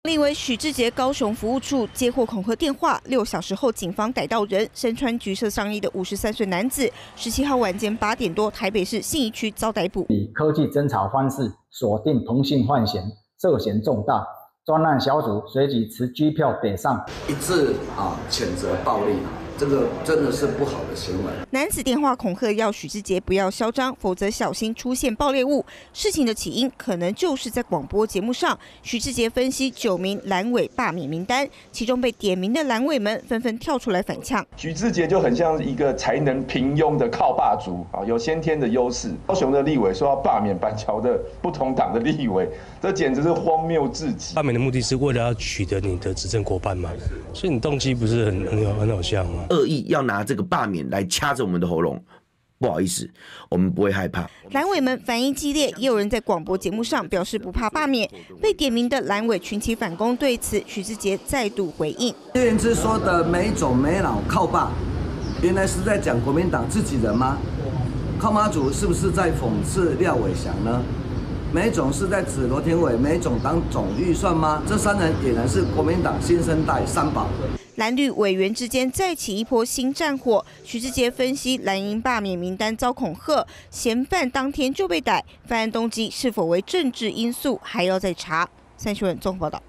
另为许志杰高雄服务处接获恐吓电话，6小时后警方逮到人，身穿橘色上衣的53岁男子，17号晚间8点多，台北市信义区遭逮捕。 以科技侦查方式锁定同性犯嫌，涉嫌重大。专案小组随即持机票北上， 一致谴责暴力。这个真的是不好的行为。 男子电话恐吓要许志杰不要嚣张，否则小心出现爆裂物。事情的起因可能就是在广播节目上，许志杰分析9名蓝委罢免名单，其中被点名的蓝委们纷纷跳出来反呛。 许志杰就很像一个才能平庸的靠霸族有先天的优势。高雄的立委说要罢免板桥的不同党的立委，这简直是荒谬至极。 罢免的目的是为了要取得你的执政伙伴嘛，所以你动机不是很好笑吗？ 恶意要拿这个罢免来掐着我们的喉咙，不好意思，我们不会害怕。 蓝委们反应激烈，也有人在广播节目上表示不怕罢免。被点名的蓝委群起反攻，对此许志杰再度回应： 叶元之说的没种没脑靠爸，原来是在讲国民党自己人吗？靠妈祖是不是在讽刺廖伟翔呢？每种是在指罗天伟，每种当总预算吗？这3人俨然是国民党新生代3宝。 蓝绿委员之间再起一波新战火。许志杰分析蓝营罢免名单遭恐吓，嫌犯当天就被逮，犯案动机是否为政治因素还要再查。3新闻综合报道。